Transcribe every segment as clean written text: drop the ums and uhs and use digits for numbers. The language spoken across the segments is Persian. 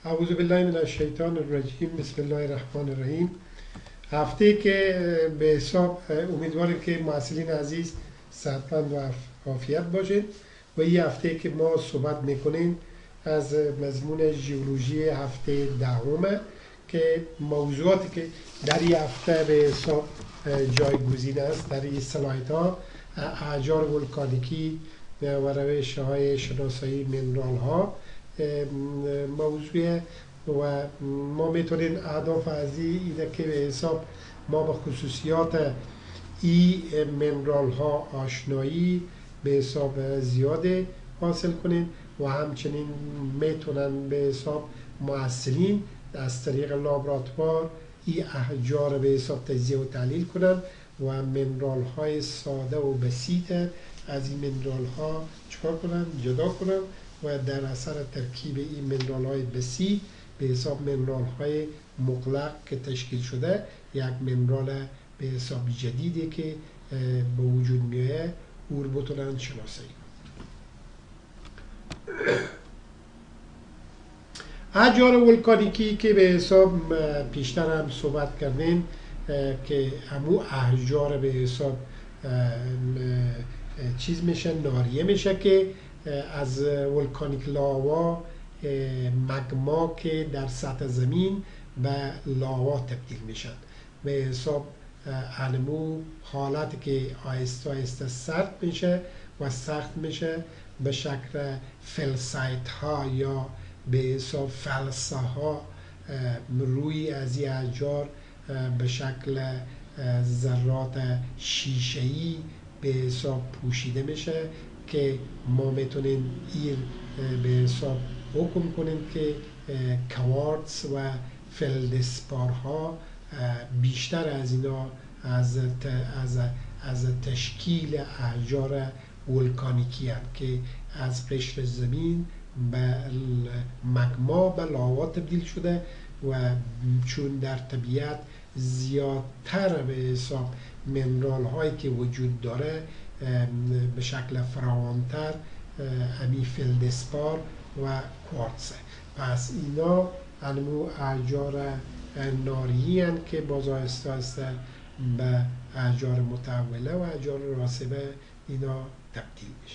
اعوذ بالله من الشیطان الرجیم. بسم الله الرحمن الرحیم. هفته که به حساب امیدواریم که محصلین عزیز صحتمند و عافیت باشید و این هفته که ما صحبت میکنیم از مضمون ژئولوژی هفته دهمه که موضوعاتی که در این هفته به حساب جایگزین است در این سلایت ها احجار ولکانیکی و روش های شناسایی منرال ها موضوع و ما میتونیم اهداف از اینه که به حساب ما به خصوصیات این منرال ها آشنایی به حساب زیاده حاصل کنیم و همچنین میتونن به حساب محصلین از طریق لابراتوار این احجار به حساب تجزیه و تحلیل کنن و منرال های ساده و بسیط از این منرال ها چکار کنن؟ جدا کنن و در اثر ترکیب این منرال های بسیط به حساب منرال های مغلق که تشکیل شده یک منرال به حساب جدیدی که به وجود میاد او رو بتونن شناسایی احجار ولکانیکی که به حساب پیشتر هم صحبت کردیم که همو احجار به حساب چیز میشه ناریه میشه که از ولکانیک لاوا مگما که در سطح زمین به لاوا تبدیل میشن به حساب انمو حالتی که آهسته آهسته سرد میشه و سخت میشه به شکل فلسایت ها یا به حساب فلسه ها روی از این احجار به شکل ذرات شیشه‌ای به حساب پوشیده میشه که ما میتونیم این به حساب حکم کنیم که کوارتز و فلدسپارها بیشتر از اینا از تشکیل احجار ولکانیکی هست که از قشر زمین به مگما به لاوا تبدیل شده و چون در طبیعت زیادتر به حساب منرال هایی که وجود داره به شکل فراوانتر همی فلدسپار و کوارتز. پس اینا انمو احجار ناریی هستند که باز آهسته به احجار متحوله و احجار راسبه اینا تبدیل میشه.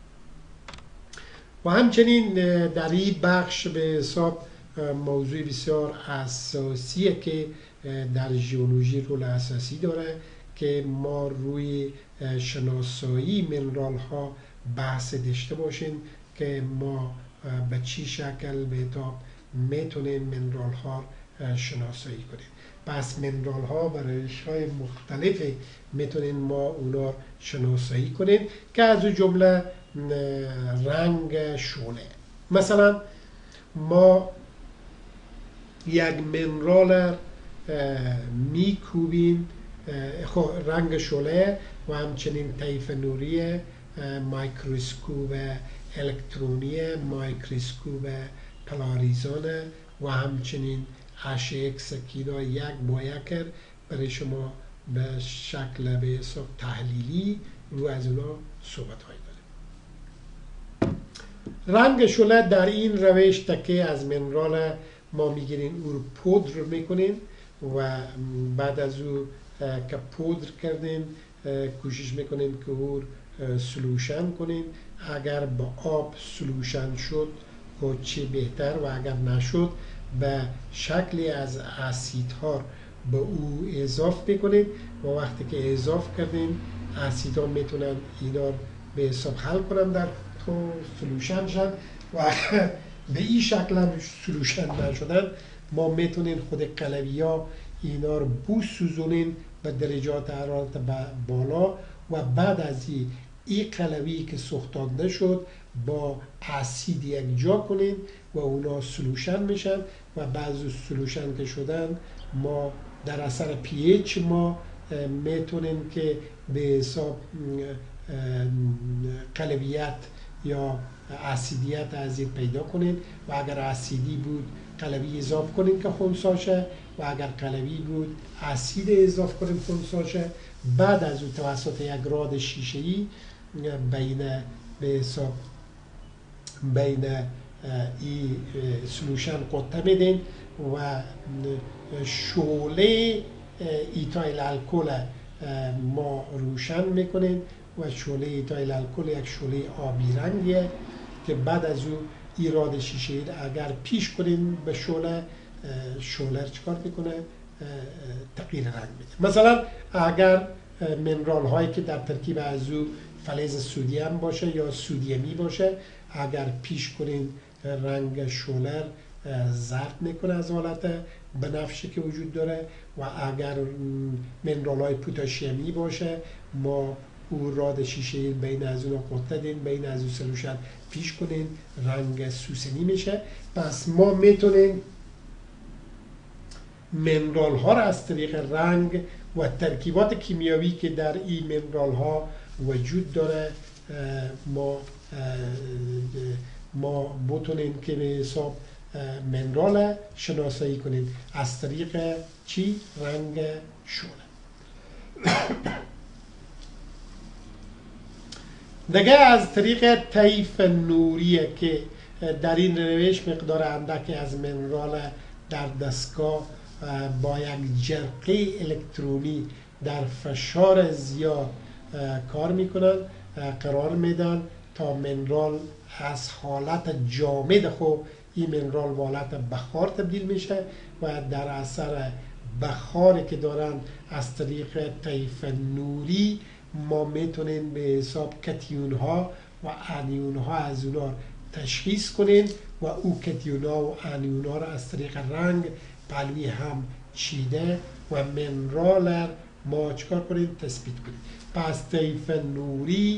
و همچنین در این بخش به حساب موضوع بسیار اساسیه که در ژئولوژی رول اساسی داره که ما روی شناسایی منرال ها بحث داشته باشیم که ما به چی شکل به تاب میتونیم منرال ها شناسایی کنیم. پس منرال ها به روش های مختلفی میتونیم ما اونا شناسایی کنیم که از جمله رنگ شعله. مثلا ما یک منرال میکوبیم رنگ شعله و همچنین طیف نوری مایکروسکوپ الکترونی میکروسکوپ پلاریزون و همچنین HX که یک با یک برای شما به شکل به حساب تحلیلی رو از اونا صحبت هایی داریم. رنگ شعله در این روش تکه از منرال ما میگیریم او رو پودر میکنیم و بعد از او که پودر کردیم کوشش میکنیم که او سلوشن کنیم. اگر با آب سلوشن شد خب چه بهتر و اگر نشد به شکلی از اسیدها به او اضافه میکنیم و وقتی که اضافه کردیم اسیدها میتونن اینا به حساب حل کنن در سلوشن شد و به این شکل هم سلوشن نشدن ما میتونیم خود قلوی ها اینا رو بسوزونیم به درجات حرارت بالا و بعد از این قلوی که سوختانده شد با اسید یک جا کنیم و اونا سلوشن میشن و بعض سلوشن که شدن ما در اثر پی ایچ ما میتونیم که به حساب قلویت یا اسیدیت از این پیدا کنیم و اگر اسیدی بود قلوی اضافه کنیم که خنثی شه و اگر قلوی بود اسید اضافه کنیم خنثی شه. بعد از اون توسط یک راد شیشه‌ای بین به حساب بین این سلوشن قطه میدین و شعله ایتایل الکل ما روشن میکنین و شعله ایتایل الکل یک شعله آبی رنگیه که بعد از او ایراد شیشه اگر پیش کنین به شعله چکار میکنه؟ تغییر رنگ میده. مثلا اگر منرال هایی که در ترکیب از او فلز سودیم باشه یا سودیمی باشه، اگر پیش کنین رنگ شعله زرد میکنه از حالت بنفشی که وجود داره، و اگر منرال های پوتاشیمی باشه ما او راد شیشه بین از اون قطه دین، بین از اون سلوشن پیش کنین رنگ سوسنی میشه. پس ما میتونیم منرال ها را از طریق رنگ و ترکیبات کیمیاوی که در این منرال ها وجود داره ما بتونیم که به حساب منرال شناسایی کنیم از طریق چی؟ رنگ شعله. دیگه از طریق طیف نوریه که در این روش مقدار اندکی از منرال در دستگاه با یک جرقه الکترونی در فشار زیاد کار میکنن، قرار میدن تا منرال از حالت جامد خود این منرال به حالت بخار تبدیل میشه و در اثر بخاری که دارن از طریق طیف نوری ما میتونیم به حساب کتیون ها و انیون ها از اونا تشخیص کنیم و او کتیون ها و انیون ها را از طریق رنگ پلوی هم چیده و منرال ما چکار کنیم؟ تثبیت کنیم. پس طیف نوری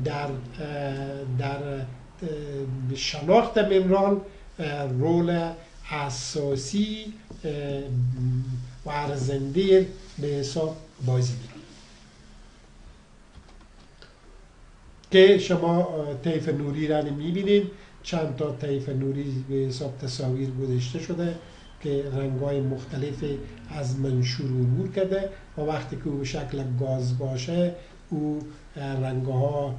در شناخت منرال رول اساسی و ارزنده به حساب بازی می‌کنه. که شما طیف نوری را می‌بینید، چند تا طیف نوری به حساب تصاویر گذاشته شده که رنگ‌های مختلفی از منشور عبور کرده و وقتی که او به شکل گاز باشه او رنگ‌ها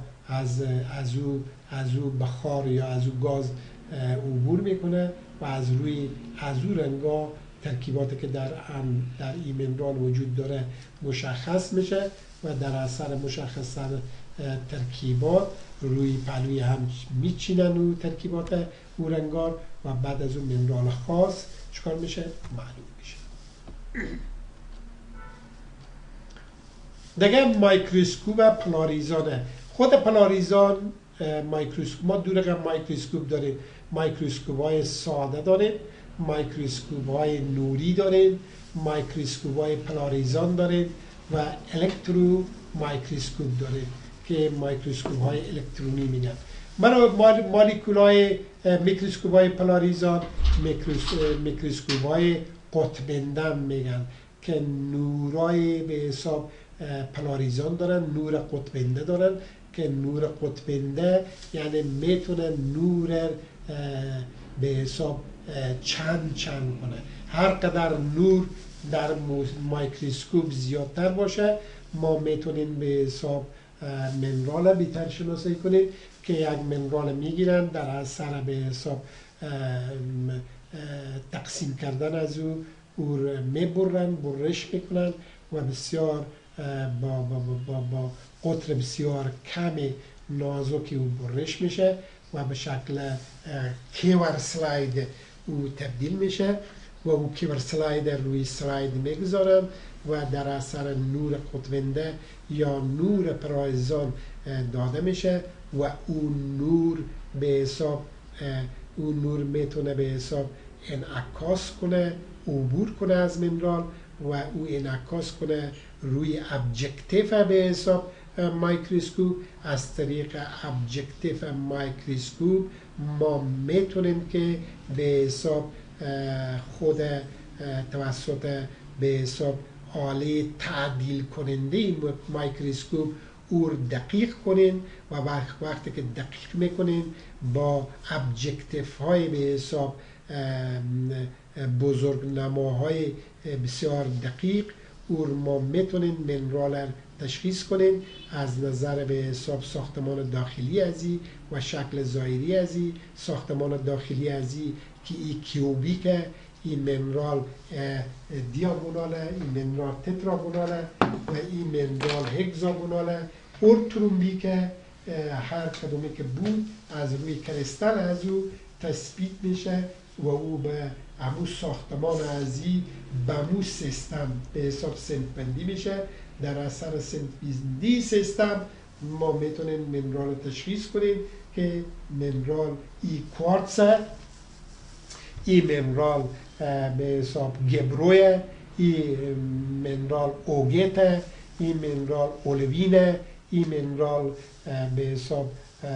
از او بخار یا از او گاز عبور میکنه و از او رنگ‌ها ترکیباتی که در این منرال وجود داره مشخص میشه و در اثر مشخص ترکیبات روی پلوی هم میچینن او ترکیبات او رنگار و بعد از اون منرال خاص چکار میشه؟ معلوم میشه. دیگه مایکروسکوپ پلاریزانه. خود پلاریزان مایکروسکوپ، ما دو رقم مایکروسکوپ داریم، مایکروسکوپ های ساده داریم، مایکروسکوپ های نوری داریم، مایکروسکوپ های پلاریزان داریم و الکترو مایکروسکوپ داریم که مایکروسکوپ های الکترونی میگن. مولکول های میکروسکوپ های پلاریزان میکروسکوپ های قطب‌بندم میگن که نورای به حساب پلاریزان دارن، نور قطب‌بنده دارن که نور قطب‌بنده یعنی میتونه نور به حساب چند کنه. هر قدر نور در مایکروسکوپ زیادتر باشه ما میتونیم به حساب منرال بیتر شناسایی کنیم که یک منرال میگیرن در اثر به حساب تقسیم کردن از او میبرن، برش میکنن و بسیار با قطر بسیار کمی نازکی او برش میشه و به شکل کیور سلاید او تبدیل میشه و او کیور سلاید روی سلاید میگذارن و در اثر نور قطب‌بنده یا نور پلاریزان داده میشه و اون نور به حساب اون نور میتونه به حساب انعکاس کنه، عبور کنه از منرال و او انعکاس کنه روی ابجکتیو به حساب مایکروسکوپ. از طریق ابجکتیو مایکروسکوپ ما میتونیم که به حساب خود توسط به حساب آله تعدیل کننده مایکروسکوپ او دقیق کنین و وقتی که دقیق میکنین با ابجکتیو های به حساب بزرگ نماهای بسیار دقیق او ما میتونین منرال تشخیص کنین از نظر به حساب ساختمان داخلی ازی و شکل ظاهری ازی. ساختمان داخلی ازی که ای کیوبیکه، این منرال دیاگوناله، این منرال تتراگوناله و این منرال هگزاگوناله. ارترومبیکه هر کدومی که بود از روی کریستال از او تثبیت میشه و او به امو ساختمان ازی به امو سیستم به حساب سنتبندی میشه. در اثر سنتبندی سیستم ما میتونیم منرال تشخیص کنیم که منرال ای کوارتزه، ای منرال به حساب گبروه، ای منرال اوگیته، ای منرال اولوینه، ای منرال به حساب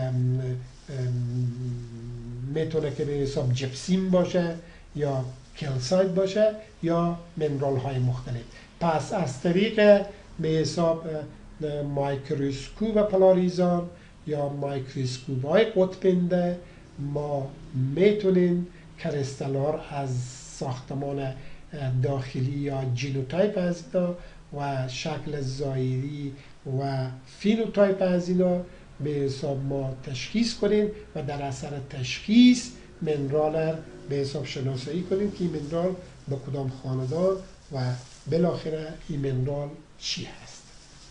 میتونه که به حساب جپسیم باشه یا کلساید باشه یا منرال های مختلف. پس از طریق به حساب مایکروسکوپ پلاریزان یا مایکروسکوپ های قطبینده ما میتونیم کریستال ها از ساختمان داخلی یا جینوتایپ از اینا و شکل ظاهری و فینوتایپ از اینا به حساب ما تشخیص کنیم و در اثر تشخیص منرال به حساب شناسایی کنیم که این منرال به کدام خاندان و بالاخره این منرال چی هست.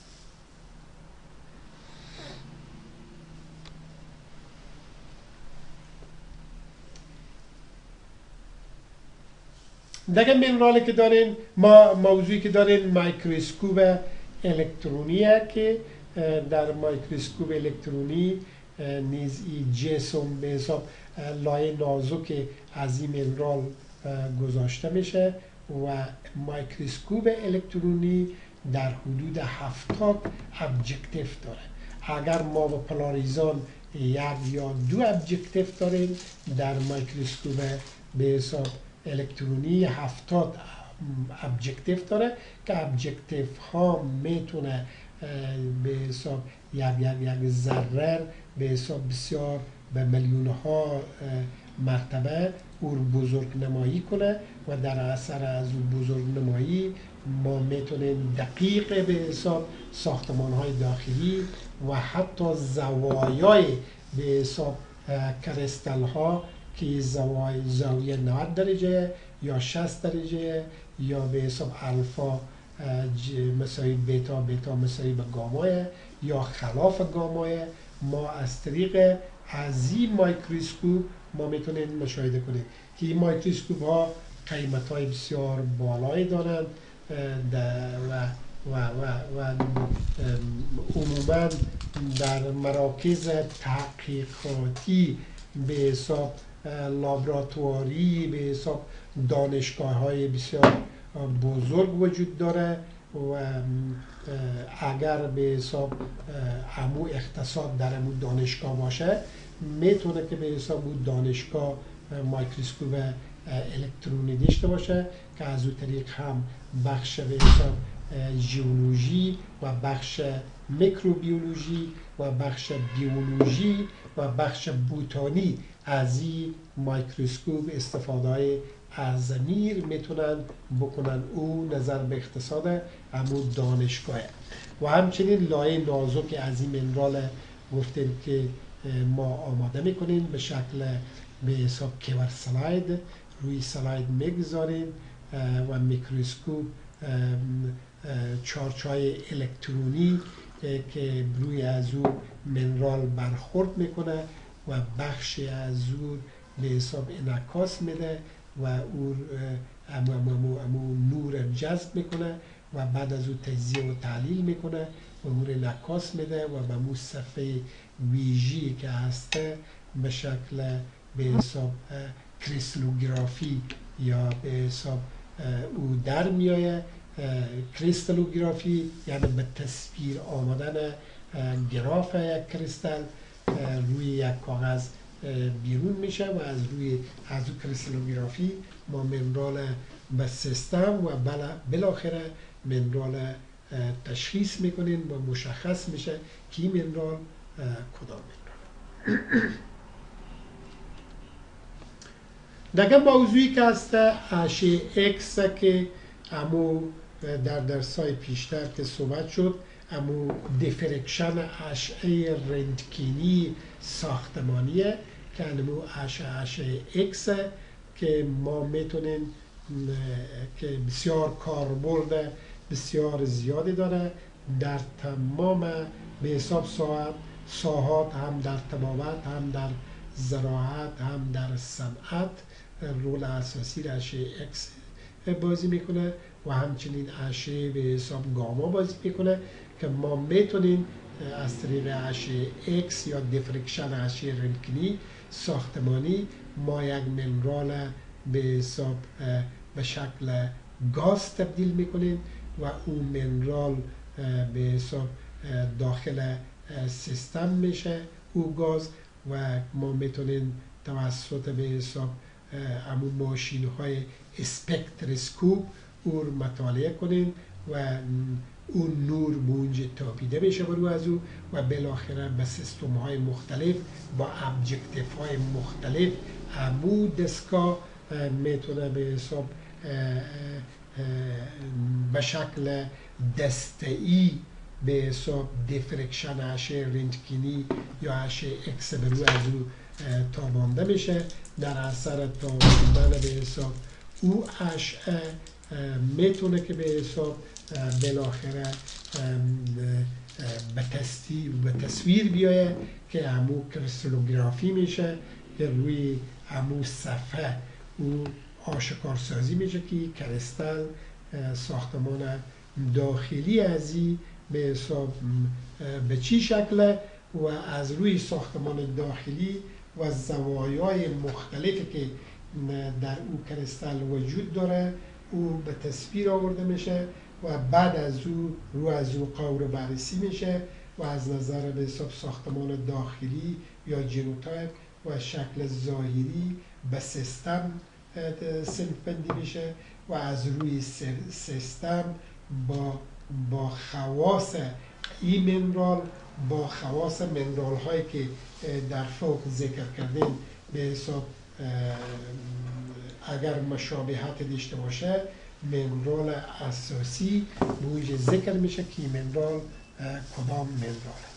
دیگه منرالی که دارین ما موضوعی که دارین مایکروسکوپ الکترونیه که در مایکروسکوپ الکترونی نیز این جسم به حساب لایه نازک از این منرال گذاشته میشه و مایکروسکوپ الکترونی در حدود 70 ابجکتیو داره. اگر ما با پلاریزان یک یا دو ابجکتیو داریم، در مایکروسکوپ به حساب الکترونی 70 ابجکتیو داره که ابجکتیو ها میتونه به حساب یک ذره به حساب بسیار به میلیون ها مرتبه او بزرگ نمایی کنه و در اثر از اون بزرگ نمایی ما میتونیم دقیق به حساب ساختمان های داخلی و حتی زوایای به حساب کریستال ها که زاویه 90 درجه یا 60 درجه یا به حساب الفا مساوی بیتا، بیتا مساوی به گامای یا خلاف گامای، ما از طریق از این مایکروسکوپ ما میتونیم مشاهده کنیم که این مایکروسکوپ ها قیمت های بسیار بالایی دارند و عموما در مراکز تحقیقاتی به حساب لابراتواری به حساب دانشگاه های بسیار بزرگ وجود داره و اگر به حساب همو اقتصاد در همو دانشگاه باشه میتونه که به حساب اون دانشگاه مایکروسکوپ الکترونی داشته باشه که از اون طریق هم بخش به حساب ژئولوژی و بخش میکروبیولوژی و بخش بیولوژی و بخش بوتانی از این مایکروسکوپ استفاده های ارزمیر میتونن بکنن. او نظر به اقتصاد همون دانشگاه و همچنین لایه نازک از این منرال گفتیم که ما آماده میکنیم به شکل به حساب کیور سلاید روی سلاید میگذاریم و میکروسکوپ چارچای الکترونی که روی از او منرال برخورد میکنه و بخشی از او به حساب انعکاس میده و او امو نور جذب میکنه و بعد از او تجزیه و تحلیل میکنه و نور انعکاس میده و به مو صفحه ویژی که هسته به شکل به حساب کریستالوگرافی یا به حساب او در میایه. کریستالوگرافی یعنی به تصویر آمدن گراف یک کریستال روی یک کاغذ بیرون میشه و از روی از اون کریستالوگرافی ما منرال به سیستم و بالاخره منرال تشخیص میکنیم و مشخص میشه که این منرال کدام منرال. دیگه موضوعی که هست اشعه اکس که امو در درسای پیشتر که صحبت شد امو دیفرکشن اشعه رنتگنی ساختمانیه که امو اشعه X که ما میتونیم که بسیار کاربرد بسیار زیادی داره در تمام به حساب ساحات، هم در طبابت، هم در زراعت، هم در صنعت رول اساسی اشعه X بازی میکنه و همچنین اشعه به حساب گاما بازی میکنه که ما میتونیم از طریق اشعه X یا دیفرکشن اشعه رنتگنی ساختمانی ما یک منرال به حساب به شکل گاز تبدیل میکنیم و اون منرال به حساب داخل سیستم میشه او گاز و ما میتونیم توسط به حساب همون ماشین های اسپکتروسکوپ او رو مطالعه کنیم و اون نور اونجا تابیده میشه برو از او و بالاخره به سیستم های مختلف با ابجکتیف های مختلف همون دستگاه میتونه به حساب به شکل دسته‌ای به حساب دیفرکشن اشعه رنتگنی یا اشعه X به روی از او تابانده میشه. در اثر تاباندن به حساب او اشعه میتونه که به حساب بالاخره به تصویر بیایه که همو کریستالوگرافی میشه که روی همو صفحه او آشکارسازی میشه که کریستال ساختمان داخلی ازی به حساب به چی شکله و از روی ساختمان داخلی و زوایای مختلفی که در او کریستال وجود داره او به تصویر آورده میشه و بعد از او رو از او قور بررسی میشه و از نظر به حساب ساختمان داخلی یا جنوتایپ و شکل ظاهری به سیستم صنف‌بندی میشه و از روی سیستم با خواص این منرال با خواص منرال هایی که در فوق ذکر کردیم به حساب اگر مشابهت داشته باشه منرال اساسی به ذکر میشه که منرال کدام منرال